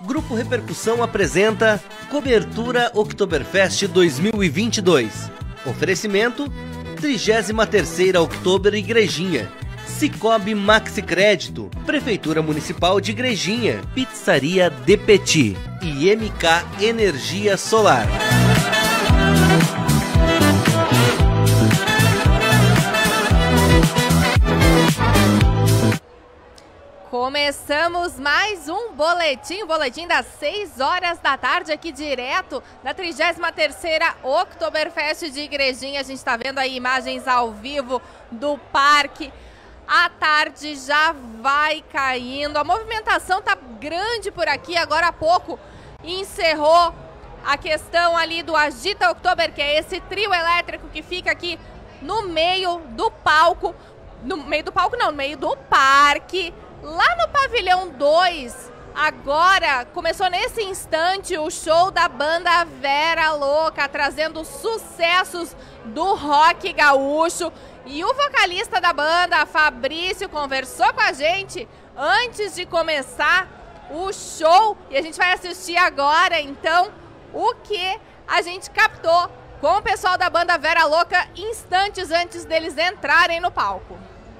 Grupo Repercussão apresenta Cobertura Oktoberfest 2022. Oferecimento 33ª Oktober Igrejinha, Cicobi Maxi Crédito, Prefeitura Municipal de Igrejinha, Pizzaria De Petit e MK Energia Solar. Começamos mais um boletim das 6 horas da tarde, aqui direto da 33ª Oktoberfest de Igrejinha. A gente está vendo aí imagens ao vivo do parque. A tarde já vai caindo, a movimentação tá grande por aqui. Agora há pouco encerrou a questão ali do Agita Oktober, que é esse trio elétrico que fica aqui no meio do palco. No meio do palco não, no meio do parque. Lá no pavilhão 2, agora começou nesse instante o show da banda Vera Louca, trazendo sucessos do rock gaúcho. E o vocalista da banda, Fabrício, conversou com a gente antes de começar o show. E a gente vai assistir agora, então, o que a gente captou com o pessoal da banda Vera Louca instantes antes deles entrarem no palco.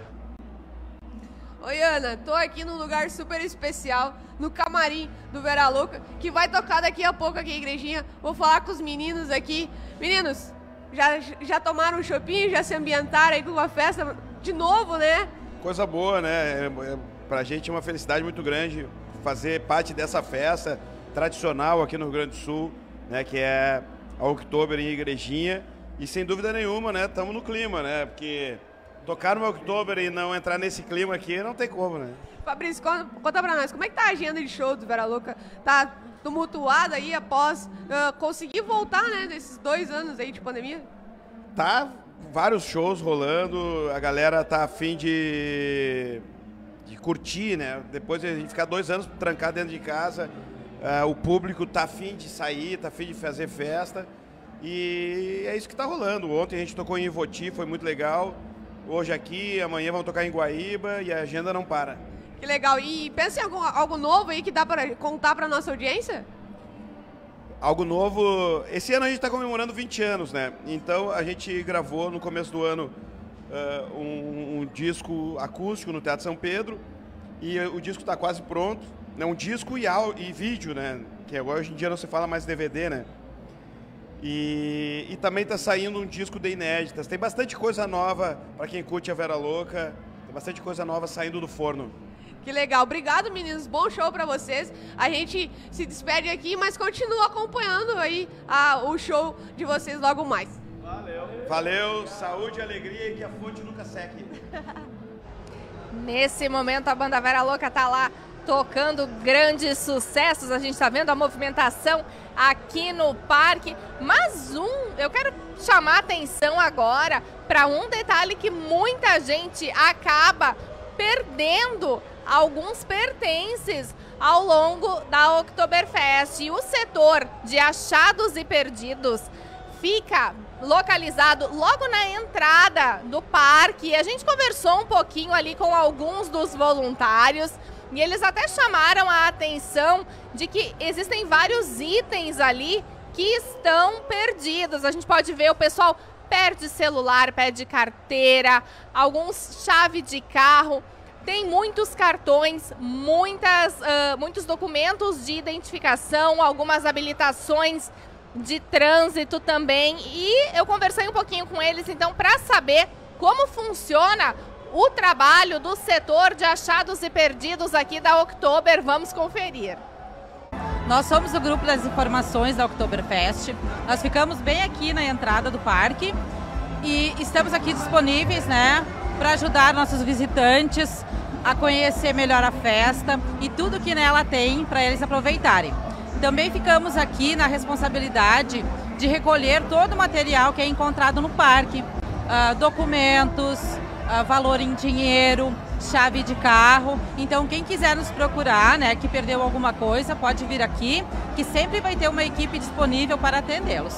Oi, Ana, tô aqui num lugar super especial, no camarim do Vera Louca, que vai tocar daqui a pouco aqui em Igrejinha. Vou falar com os meninos aqui. Meninos, já tomaram um chopinho, já se ambientaram aí com a festa de novo, né? Coisa boa, né? Pra gente é uma felicidade muito grande fazer parte dessa festa tradicional aqui no Rio Grande do Sul, né? Que é a Oktober em Igrejinha. E sem dúvida nenhuma, né? Estamos no clima, né? Porque tocar no Oktober e não entrar nesse clima aqui não tem como, né? Fabrício, conta pra nós, como é que tá a agenda de show do Vera Louca? Tá tumultuada aí após conseguir voltar, né, nesses 2 anos aí de pandemia? Tá, vários shows rolando, a galera tá a fim de curtir, né? Depois de a gente ficar 2 anos trancado dentro de casa, o público tá a fim de sair, tá a fim de fazer festa, e é isso que tá rolando. Ontem a gente tocou em Ivoti, foi muito legal. Hoje aqui, amanhã vamos tocar em Guaíba e a agenda não para. Que legal. E pensa em algo novo aí que dá para contar para nossa audiência? Algo novo. Esse ano a gente está comemorando 20 anos, né? Então a gente gravou no começo do ano um disco acústico no Teatro São Pedro. E o disco está quase pronto. Né? Um disco e vídeo, né? Que agora hoje em dia não se fala mais DVD, né? E também está saindo um disco de inéditas. Tem bastante coisa nova para quem curte a Vera Louca. Tem bastante coisa nova saindo do forno. Que legal. Obrigado, meninos. Bom show para vocês. A gente se despede aqui, mas continua acompanhando aí o show de vocês logo mais. Valeu. Valeu. Saúde e alegria e que a fonte nunca seque. Nesse momento a banda Vera Louca tá lá tocando grandes sucessos. A gente está vendo a movimentação aqui no parque. Mas eu quero chamar a atenção agora para um detalhe que muita gente acaba perdendo alguns pertences ao longo da Oktoberfest. E o setor de achados e perdidos fica localizado logo na entrada do parque. A gente conversou um pouquinho ali com alguns dos voluntários e eles até chamaram a atenção de que existem vários itens ali que estão perdidos. A gente pode ver o pessoal perde celular, perde carteira, alguns chave de carro. Tem muitos cartões, muitos documentos de identificação, algumas habilitações de trânsito também. E eu conversei um pouquinho com eles, então, para saber como funciona o trabalho do setor de achados e perdidos aqui da Oktober. Vamos conferir. Nós somos o grupo das informações da Oktoberfest. Nós ficamos bem aqui na entrada do parque e estamos aqui disponíveis, né, para ajudar nossos visitantes a conhecer melhor a festa e tudo que nela tem para eles aproveitarem. Também ficamos aqui na responsabilidade de recolher todo o material que é encontrado no parque, documentos, valor em dinheiro, chave de carro. Então quem quiser nos procurar, né, que perdeu alguma coisa, pode vir aqui, que sempre vai ter uma equipe disponível para atendê-los.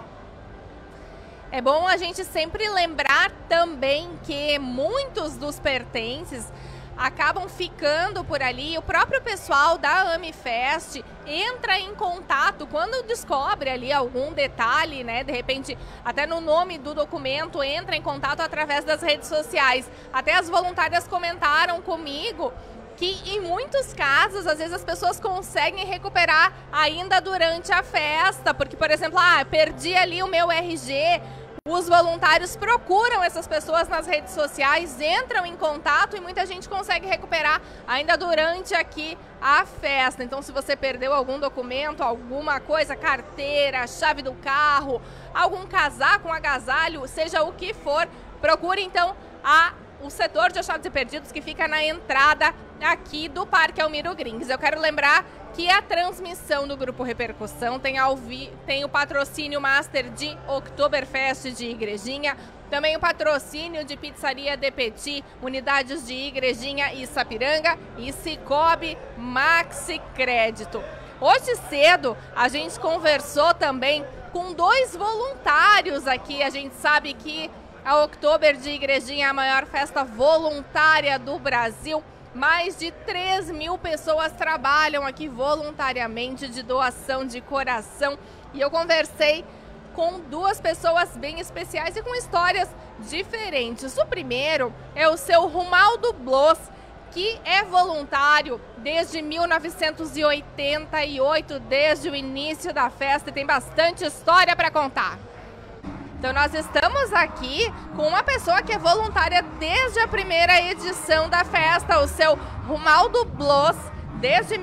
É bom a gente sempre lembrar também que muitos dos pertences acabam ficando por ali. O próprio pessoal da AmiFest entra em contato quando descobre ali algum detalhe, né? De repente, até no nome do documento, entra em contato através das redes sociais. Até as voluntárias comentaram comigo que em muitos casos, às vezes as pessoas conseguem recuperar ainda durante a festa, porque, por exemplo, perdi ali o meu RG, os voluntários procuram essas pessoas nas redes sociais, entram em contato e muita gente consegue recuperar ainda durante aqui a festa. Então, se você perdeu algum documento, alguma coisa, carteira, chave do carro, algum casaco, um agasalho, seja o que for, procure então o setor de achados e perdidos que fica na entrada aqui do Parque Almiro Grings. Eu quero lembrar que a transmissão do Grupo Repercussão tem o patrocínio master de Oktoberfest de Igrejinha, também o patrocínio de Pizzaria de Petit, unidades de Igrejinha e Sapiranga e Cicobi Maxi Crédito. Hoje cedo a gente conversou também com 2 voluntários aqui. A gente sabe que a Oktober de Igrejinha é a maior festa voluntária do Brasil. Mais de 3.000 pessoas trabalham aqui voluntariamente de doação de coração. E eu conversei com 2 pessoas bem especiais e com histórias diferentes. O primeiro é o seu Romaldo Bloss, que é voluntário desde 1988, desde o início da festa, e tem bastante história para contar. Então nós estamos aqui com uma pessoa que é voluntária desde a primeira edição da festa, o seu Romaldo Bloss, desde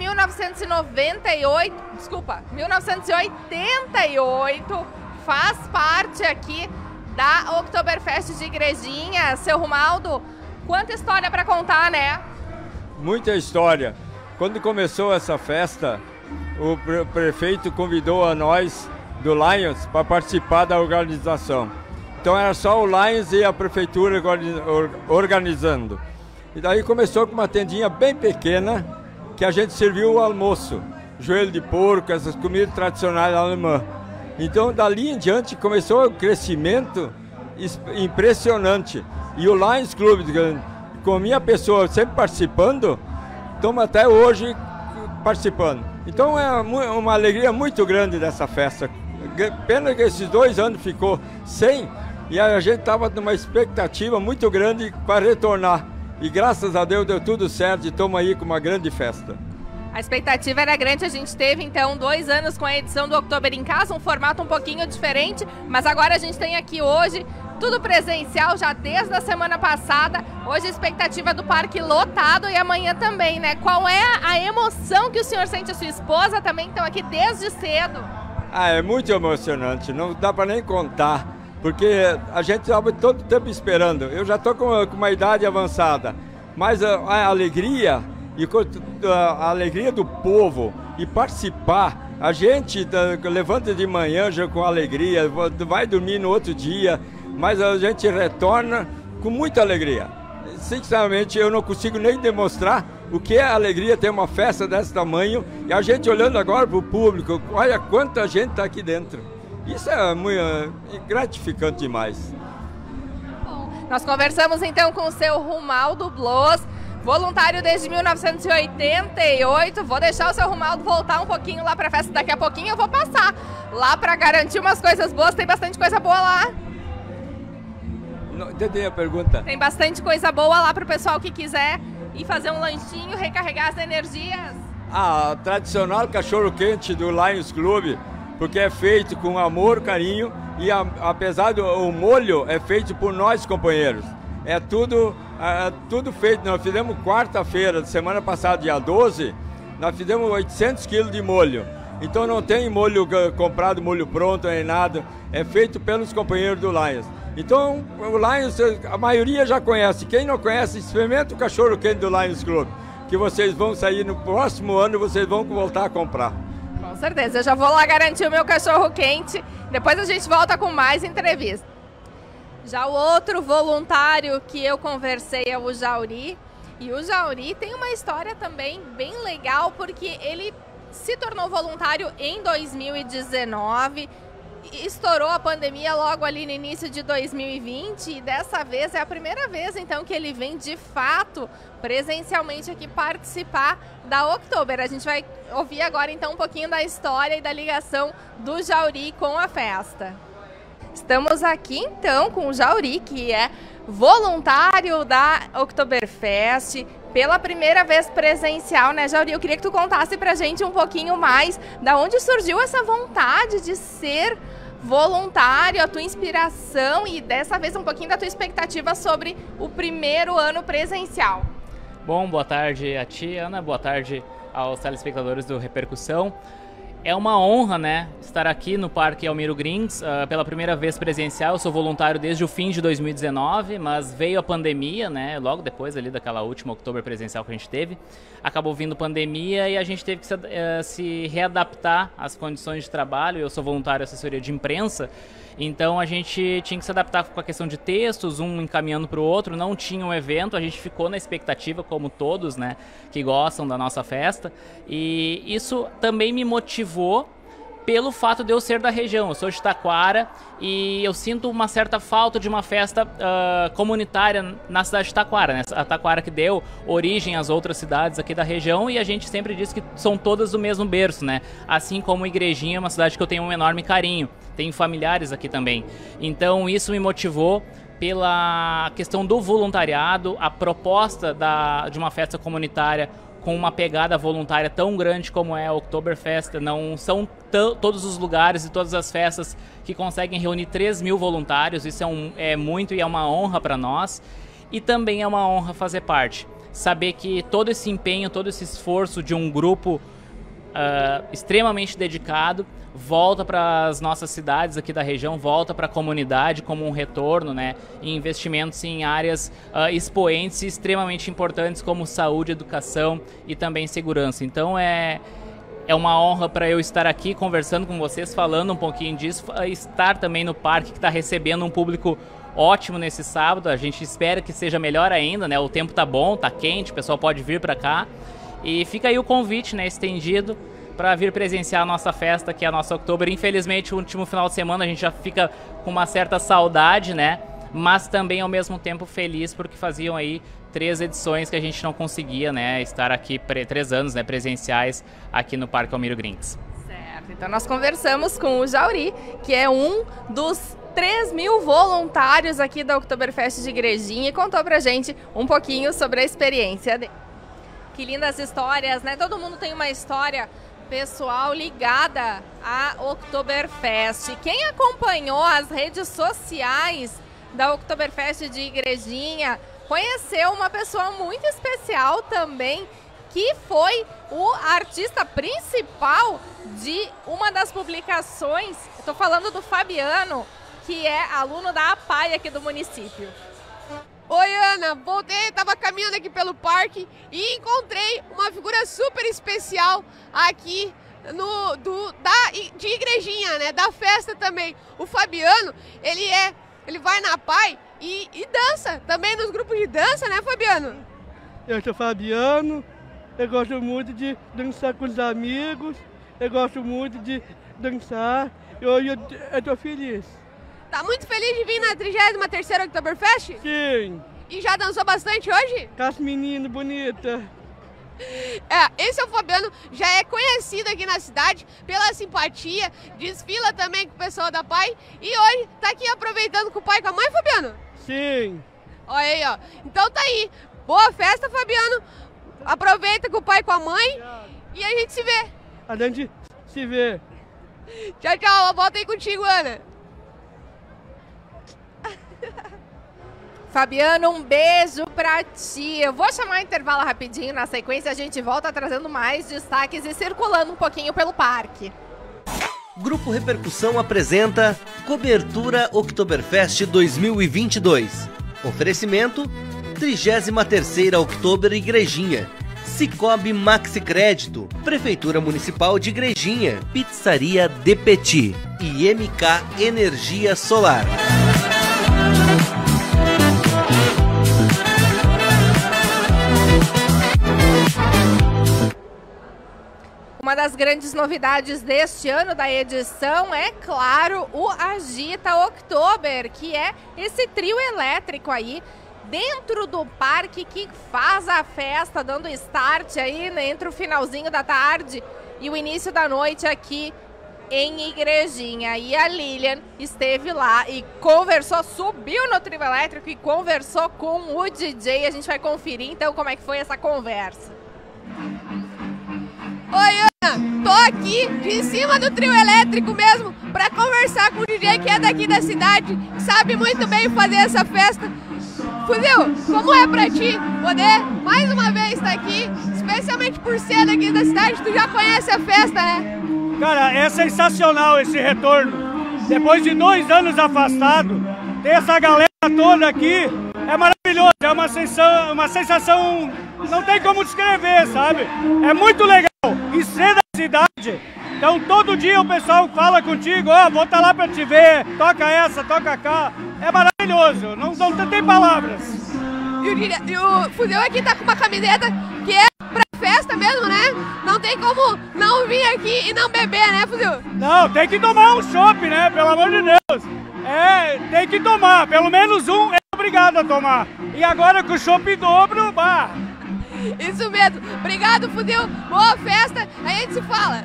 1988, faz parte aqui da Oktoberfest de Igrejinha. Seu Romaldo, quanta história para contar, né? Muita história. Quando começou essa festa, o prefeito convidou a nós do Lions para participar da organização. Então era só o Lions e a prefeitura organizando. E daí começou com uma tendinha bem pequena que a gente serviu o almoço, joelho de porco, essas comidas tradicionais alemãs. Então dali em diante começou um crescimento impressionante. E o Lions Club, com a minha pessoa sempre participando, estamos até hoje participando. Então é uma alegria muito grande dessa festa. Pena que esses 2 anos ficou sem, e a gente estava numa expectativa muito grande para retornar. E graças a Deus deu tudo certo e estamos aí com uma grande festa. A expectativa era grande, a gente teve então 2 anos com a edição do Oktober em Casa, um formato um pouquinho diferente, mas agora a gente tem aqui hoje tudo presencial já desde a semana passada. Hoje a expectativa do parque lotado e amanhã também, né? Qual é a emoção que o senhor sente? A sua esposa também estão aqui desde cedo. É muito emocionante, não dá para nem contar, porque a gente estava todo tempo esperando. Eu já estou com uma idade avançada, mas a alegria e a alegria do povo e participar, a gente levanta de manhã já com alegria, vai dormir no outro dia, mas a gente retorna com muita alegria. Sinceramente, eu não consigo nem demonstrar o que é a alegria ter uma festa desse tamanho e a gente olhando agora para o público, olha quanta gente está aqui dentro. Isso é muito gratificante demais. Bom, nós conversamos então com o seu Romaldo Bloss, voluntário desde 1988. Vou deixar o seu Romaldo voltar um pouquinho lá para a festa. Daqui a pouquinho eu vou passar lá para garantir umas coisas boas. Tem bastante coisa boa lá. Não entendi a pergunta. Tem bastante coisa boa lá para o pessoal que quiser ir fazer um lanchinho, recarregar as energias. Tradicional cachorro-quente do Lions Club, porque é feito com amor, carinho e apesar do molho é feito por nós, companheiros. É tudo feito. Nós fizemos quarta-feira, semana passada, dia 12, nós fizemos 800 quilos de molho. Então não tem molho comprado, molho pronto, nem nada. É feito pelos companheiros do Lions. Então o Lions, a maioria já conhece. Quem não conhece, experimenta o cachorro-quente do Lions Club, que vocês vão sair no próximo ano, vocês vão voltar a comprar. Com certeza, eu já vou lá garantir o meu cachorro-quente. Depois a gente volta com mais entrevista. Já o outro voluntário que eu conversei é o Jauri. E o Jauri tem uma história também bem legal, porque ele se tornou voluntário em 2019, estourou a pandemia logo ali no início de 2020 e dessa vez é a primeira vez então que ele vem de fato presencialmente aqui participar da Oktober. A gente vai ouvir agora então um pouquinho da história e da ligação do Jauri com a festa. Estamos aqui então com o Jauri, que é voluntário da Oktoberfest, pela primeira vez presencial, né, Jauri? Eu queria que tu contasse pra gente um pouquinho mais da onde surgiu essa vontade de ser voluntário, a tua inspiração e dessa vez um pouquinho da tua expectativa sobre o primeiro ano presencial. Bom, boa tarde a ti, Ana, boa tarde aos telespectadores do Repercussão. É uma honra, né, estar aqui no Parque Almiro Grinks pela primeira vez presencial. Eu sou voluntário desde o fim de 2019, mas veio a pandemia, né, logo depois ali daquela última Oktober presencial que a gente teve. Acabou vindo pandemia e a gente teve que se readaptar às condições de trabalho. Eu sou voluntário de assessoria de imprensa, então a gente tinha que se adaptar com a questão de textos, um encaminhando para o outro. Não tinha um evento, a gente ficou na expectativa, como todos, né, que gostam da nossa festa. E isso também me motivou pelo fato de eu ser da região. Eu sou de Taquara e eu sinto uma certa falta de uma festa comunitária na cidade de Taquara, né? A Taquara que deu origem às outras cidades aqui da região, e a gente sempre diz que são todas do mesmo berço, né? Assim como Igrejinha é uma cidade que eu tenho um enorme carinho. Tenho familiares aqui também. Então isso me motivou pela questão do voluntariado, a proposta de uma festa comunitária com uma pegada voluntária tão grande como é a Oktoberfest. Não são todos os lugares e todas as festas que conseguem reunir 3.000 voluntários. Isso é muito e é uma honra para nós. E também é uma honra fazer parte. Saber que todo esse empenho, todo esse esforço de um grupo extremamente dedicado volta para as nossas cidades aqui da região, volta para a comunidade como um retorno, né, em investimentos em áreas expoentes e extremamente importantes como saúde, educação e também segurança. Então é uma honra para eu estar aqui conversando com vocês, falando um pouquinho disso, estar também no parque que está recebendo um público ótimo nesse sábado. A gente espera que seja melhor ainda, né? O tempo tá bom, tá quente, o pessoal pode vir para cá. E fica aí o convite, né, estendido para vir presenciar a nossa festa, que é a nossa Oktober. Infelizmente, o último final de semana a gente já fica com uma certa saudade, né? Mas também, ao mesmo tempo, feliz porque faziam aí 3 edições que a gente não conseguia, né, estar aqui, 3 anos, né, presenciais aqui no Parque Almiro Grinks. Certo, então nós conversamos com o Jauri, que é um dos 3.000 voluntários aqui da Oktoberfest de Igrejinha, e contou pra gente um pouquinho sobre a experiência dele. Que lindas histórias, né? Todo mundo tem uma história pessoal ligada à Oktoberfest. Quem acompanhou as redes sociais da Oktoberfest de Igrejinha conheceu uma pessoa muito especial também, que foi o artista principal de uma das publicações. Estou falando do Fabiano, que é aluno da APAI aqui do município. Oi, Ana, voltei, tava caminhando aqui pelo parque e encontrei uma figura super especial aqui de Igrejinha, né, da festa também. O Fabiano, ele vai na APAI e dança, também nos grupos de dança, né, Fabiano? Eu sou Fabiano, eu gosto muito de dançar com os amigos, eu gosto muito de dançar, e hoje eu tô feliz. Tá muito feliz de vir na 33ª Oktoberfest? Sim. E já dançou bastante hoje? Com as meninas bonitas. Esse é o Fabiano, já é conhecido aqui na cidade pela simpatia, desfila também com o pessoal da PAI e hoje tá aqui aproveitando com o pai e com a mãe, Fabiano? Sim. Olha aí, ó. Então tá aí. Boa festa, Fabiano. Aproveita com o pai e com a mãe e a gente se vê. A gente se vê. Tchau, tchau. Volta aí contigo, Ana. Fabiano, um beijo pra ti. Eu vou chamar o intervalo rapidinho, na sequência a gente volta trazendo mais destaques e circulando um pouquinho pelo parque. Grupo Repercussão apresenta Cobertura Oktoberfest 2022. Oferecimento 33ª Oktober Igrejinha, Cicobi Maxi Crédito, Prefeitura Municipal de Igrejinha, Pizzaria De Petit e MK Energia Solar. Uma das grandes novidades deste ano da edição é, claro, o Agita Oktober, que é esse trio elétrico aí dentro do parque que faz a festa, dando start aí, né, entre o finalzinho da tarde e o início da noite aqui em Igrejinha. E a Lilian esteve lá e conversou, subiu no trio elétrico e conversou com o DJ. A gente vai conferir então como é que foi essa conversa. Oi, Ana, tô aqui de cima do trio elétrico mesmo para conversar com o DJ que é daqui da cidade, que sabe muito bem fazer essa festa. Fuzil, como é pra ti poder mais uma vez estar aqui, especialmente por ser daqui da cidade? Tu já conhece a festa, né? Cara, é sensacional esse retorno. Depois de 2 anos afastado, ter essa galera toda aqui é maravilhoso. É uma sensação, não tem como descrever, sabe? É muito legal. E ser da cidade, então todo dia o pessoal fala contigo, vou estar lá pra te ver, toca essa, toca cá. É maravilhoso, não tem palavras. E o Fuzil aqui tá com uma camiseta que é pra festa mesmo, né? Não tem como não vir aqui e não beber, né, Fuzil? Não, tem que tomar um chopp, né? Pelo amor de Deus. Tem que tomar, pelo menos um é obrigado a tomar. E agora com o chopp em dobro, bah. Isso mesmo. Obrigado, Fuzil. Boa festa. Aí a gente se fala.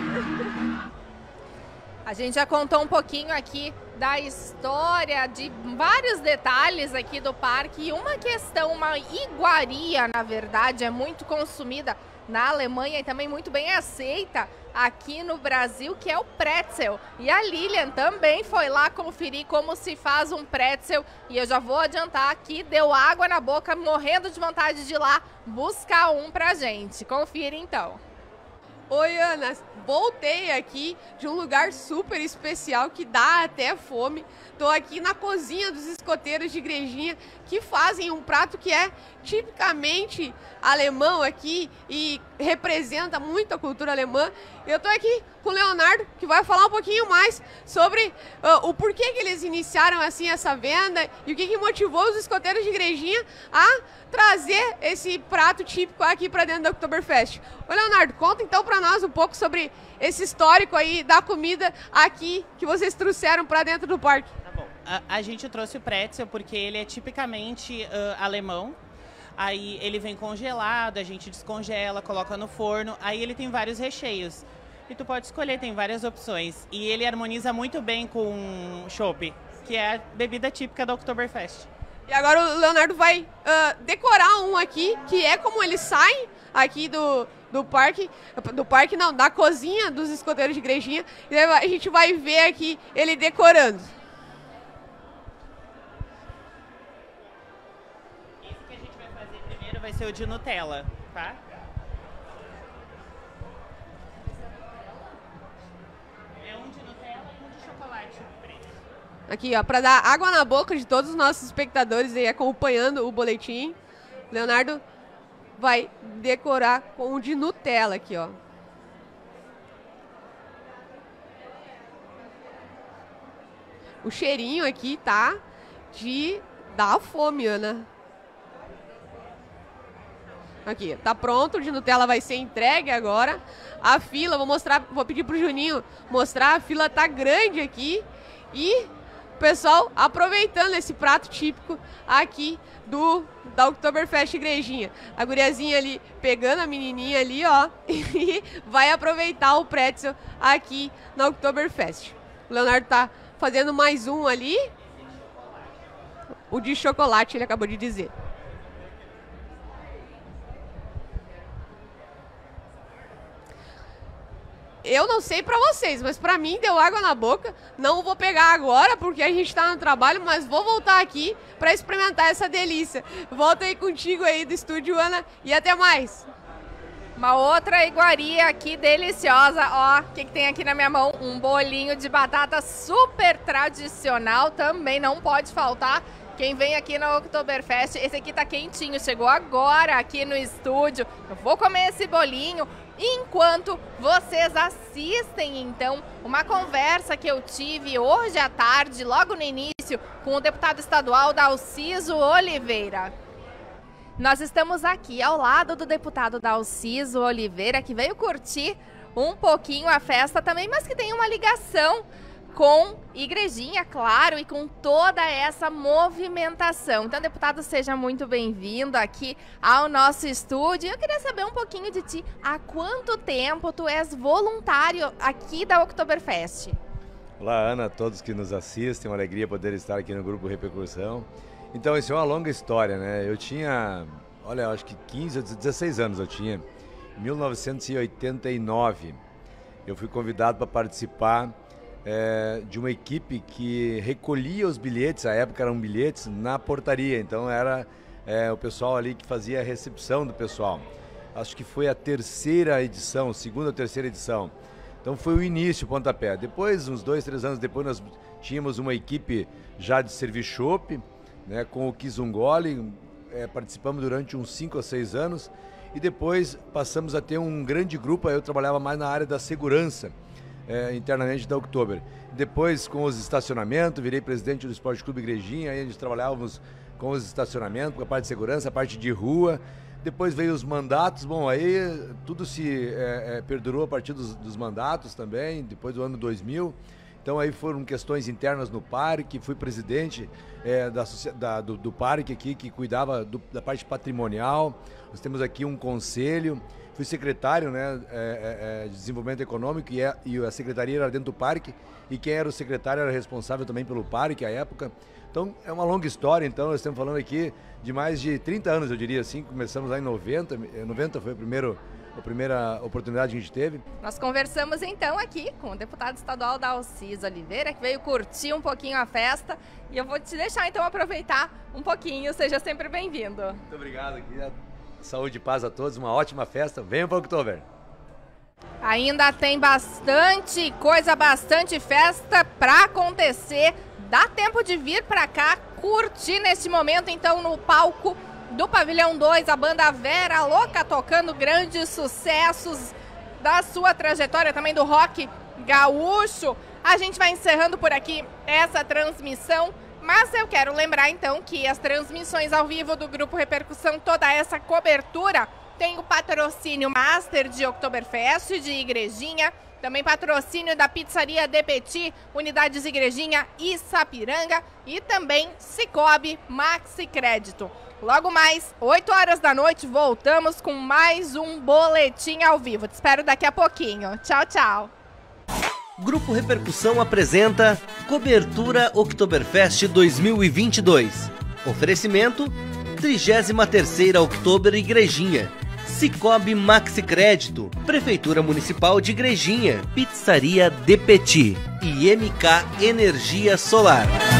A gente já contou um pouquinho aqui da história, de vários detalhes aqui do parque. E uma questão, uma iguaria, na verdade, é muito consumida na Alemanha e também muito bem aceita aqui no Brasil, que é o pretzel. E a Lilian também foi lá conferir como se faz um pretzel. E eu já vou adiantar aqui, deu água na boca, morrendo de vontade de ir lá buscar um pra gente. Confira então. Oi, Ana, voltei aqui de um lugar super especial que dá até fome. Tô aqui na cozinha dos escoteiros de Igrejinha, que fazem um prato que é tipicamente alemão aqui e representa muito a cultura alemã. Eu tô aqui com o Leonardo, que vai falar um pouquinho mais sobre o porquê que eles iniciaram assim essa venda e o que motivou os escoteiros de Igrejinha a trazer esse prato típico aqui para dentro da Oktoberfest. Ô Leonardo, conta então para nós um pouco sobre esse histórico aí da comida aqui que vocês trouxeram para dentro do parque. Tá bom. A gente trouxe o pretzel porque ele é tipicamente alemão. Aí ele vem congelado, a gente descongela, coloca no forno. Aí ele tem vários recheios. E tu pode escolher, tem várias opções. E ele harmoniza muito bem com chopp, que é a bebida típica da Oktoberfest. E agora o Leonardo vai decorar um aqui, que é como ele sai aqui da cozinha dos escoteiros de Igrejinha. E a gente vai ver aqui ele decorando. Esse que a gente vai fazer primeiro vai ser o de Nutella, tá? É um de Nutella e um de chocolate preto. Aqui, ó, para dar água na boca de todos os nossos espectadores aí acompanhando o boletim, Leonardo vai decorar com o de Nutella aqui, ó. O cheirinho aqui tá de dar fome, Ana. Aqui, tá pronto, o de Nutella vai ser entregue agora. A fila, vou pedir pro Juninho mostrar, a fila tá grande aqui e o pessoal aproveitando esse prato típico aqui da Oktoberfest Igrejinha. A guriazinha ali pegando a menininha ali, ó, e vai aproveitar o pretzel aqui na Oktoberfest. O Leonardo tá fazendo mais um ali. O de chocolate, ele acabou de dizer. Eu não sei pra vocês, mas pra mim deu água na boca. Não vou pegar agora porque a gente tá no trabalho, mas vou voltar aqui pra experimentar essa delícia. Volto aí contigo aí do estúdio, Ana, e até mais. Uma outra iguaria aqui deliciosa, ó, o que tem aqui na minha mão? Um bolinho de batata super tradicional, também não pode faltar. Quem vem aqui na Oktoberfest, esse aqui tá quentinho, chegou agora aqui no estúdio. Eu vou comer esse bolinho enquanto vocês assistem, então, uma conversa que eu tive hoje à tarde, logo no início, com o deputado estadual Dalciso Oliveira. Nós estamos aqui ao lado do deputado Dalciso Oliveira, que veio curtir um pouquinho a festa também, mas que tem uma ligação com Igrejinha, claro, e com toda essa movimentação. Então, deputado, seja muito bem-vindo aqui ao nosso estúdio. Eu queria saber um pouquinho de ti. Há quanto tempo tu és voluntário aqui da Oktoberfest? Olá, Ana, a todos que nos assistem, uma alegria poder estar aqui no Grupo Repercussão. Então, isso é uma longa história, né? Eu tinha, olha, acho que 15 ou 16 anos eu tinha, em 1989. Eu fui convidado para participar de uma equipe que recolhia os bilhetes, à época eram bilhetes, na portaria. Então era o pessoal ali que fazia a recepção do pessoal. Acho que foi a terceira edição, segunda ou terceira edição. Então foi o início, o pontapé. Depois, uns 2, 3 anos depois, nós tínhamos uma equipe já de servir chopp, né, com o Kizungoli, participamos durante uns 5 ou 6 anos. E depois passamos a ter um grande grupo, eu trabalhava mais na área da segurança, internamente da Oktober. Depois, com os estacionamentos, virei presidente do Esporte Clube Igrejinha, aí a gente trabalhávamos com os estacionamentos, com a parte de segurança, a parte de rua. Depois veio os mandatos, bom, aí tudo se perdurou a partir dos mandatos também, depois do ano 2000. Então aí foram questões internas no parque, fui presidente do parque aqui, que cuidava da parte patrimonial. Nós temos aqui um conselho, fui secretário, né, de desenvolvimento econômico e a secretaria era dentro do parque, e quem era o secretário era responsável também pelo parque à época. Então é uma longa história, então nós estamos falando aqui de mais de 30 anos, eu diria assim. Começamos lá em 90 foi a primeira oportunidade que a gente teve. Nós conversamos então aqui com o deputado estadual Dalcis Oliveira, que veio curtir um pouquinho a festa, e eu vou te deixar então aproveitar um pouquinho. Seja sempre bem-vindo. Muito obrigado. Saúde e paz a todos, uma ótima festa. Venham para o Oktober. Ainda tem bastante coisa, bastante festa para acontecer. Dá tempo de vir para cá, curtir neste momento então no palco do Pavilhão 2, a banda Vera Louca tocando grandes sucessos da sua trajetória, também do rock gaúcho. A gente vai encerrando por aqui essa transmissão, mas eu quero lembrar então que as transmissões ao vivo do Grupo Repercussão, toda essa cobertura, tem o patrocínio Master de Oktoberfest, de Igrejinha, também patrocínio da Pizzaria De Petit, Unidades Igrejinha e Sapiranga, e também Cicobi Maxi Crédito. Logo mais, 8 horas da noite, voltamos com mais um boletim ao vivo. Te espero daqui a pouquinho. Tchau, tchau. Grupo Repercussão apresenta Cobertura Oktoberfest 2022. Oferecimento 33ª Oktober Igrejinha, Cicobi Maxi Crédito, Prefeitura Municipal de Igrejinha, Pizzaria De Petit e MK Energia Solar.